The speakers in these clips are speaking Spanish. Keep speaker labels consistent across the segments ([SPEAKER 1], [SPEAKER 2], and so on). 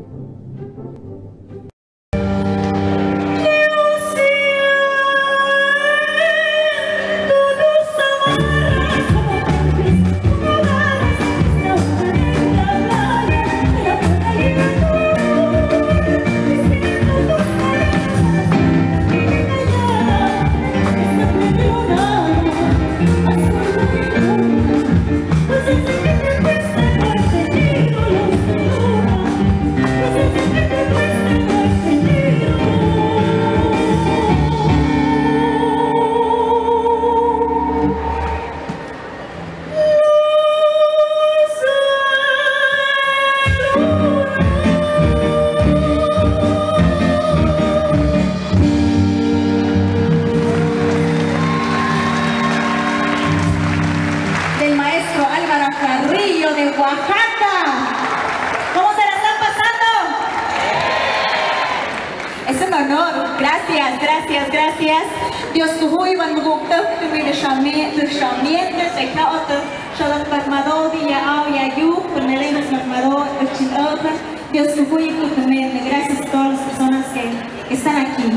[SPEAKER 1] Gracias. Dios kuhui van mugukta tu mi de chamien se kaota shalat patmado dia au ya yu ponelenas patmado chinota. Dios kuhui tu también. Gracias a todas las personas que están aquí.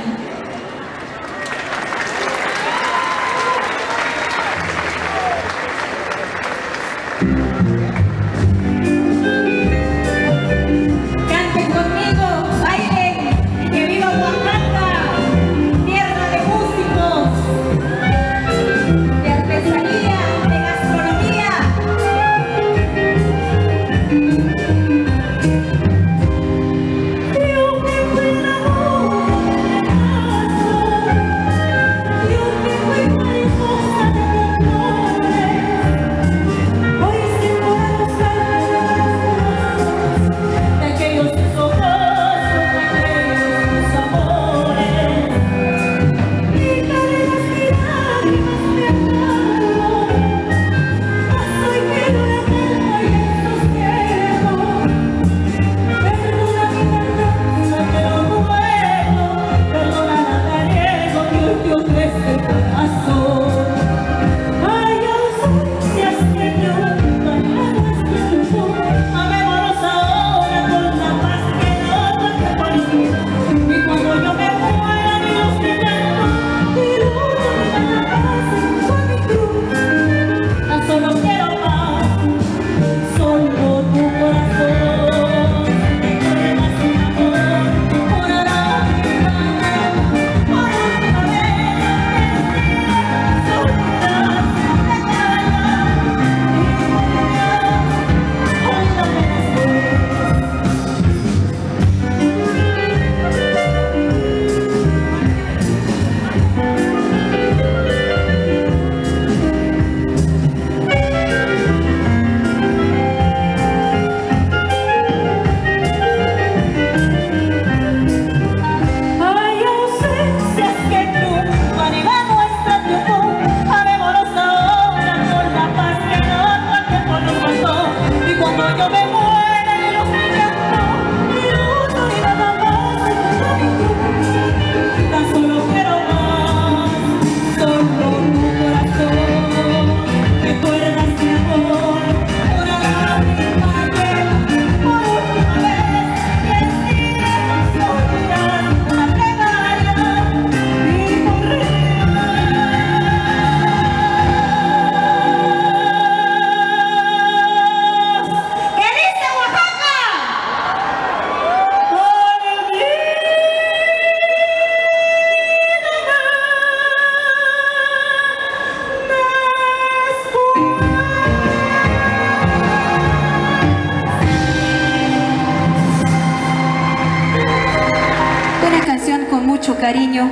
[SPEAKER 1] Cariño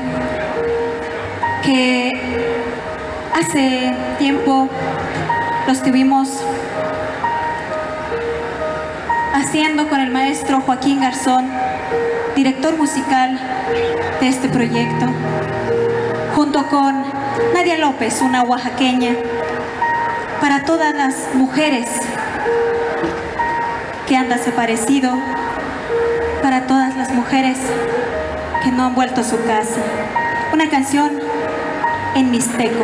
[SPEAKER 1] que hace tiempo lo estuvimos haciendo con el maestro Joaquín Garzón, director musical de este proyecto, junto con Nadia López, una oaxaqueña, para todas las mujeres que han desaparecido, para todas las mujeres que no han vuelto a su casa. Una canción en mixteco.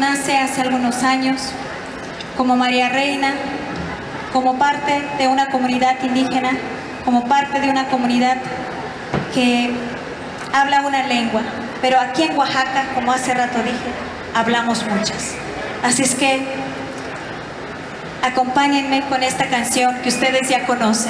[SPEAKER 1] nace hace algunos años como María Reina, como parte de una comunidad indígena, como parte de una comunidad que habla una lengua, pero aquí en Oaxaca, como hace rato dije, hablamos muchas. Así es que acompáñenme con esta canción que ustedes ya conocen.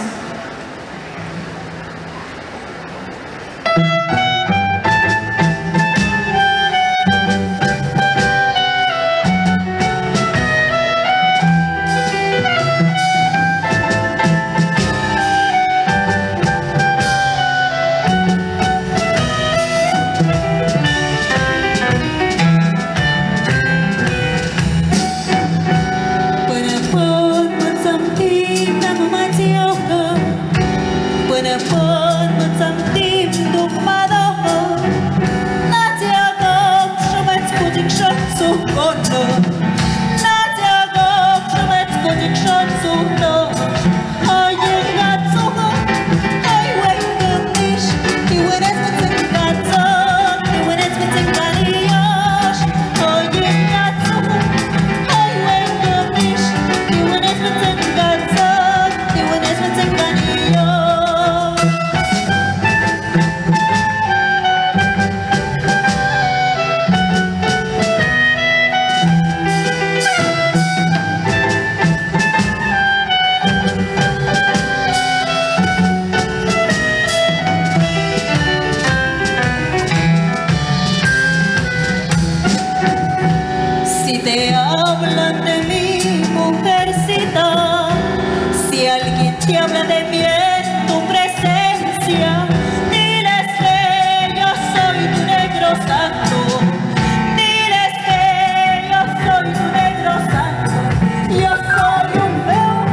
[SPEAKER 2] Si habla de mí en tu presencia, diles que yo soy tu negro santo. Diles que yo soy tu negro santo. Yo soy un feo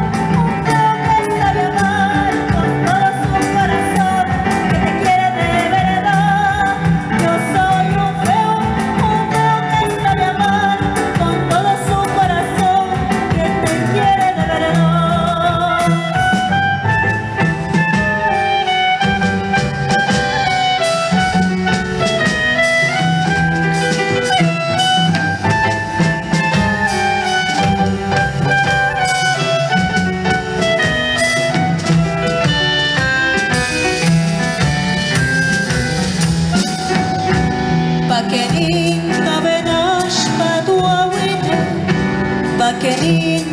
[SPEAKER 2] que sabe amar con todo su corazón, que te quiere de verdad. Yo soy un feo que sabe amar con todo su corazón, que te quiere de verdad. Pakenin kabenash paduawine, pakenin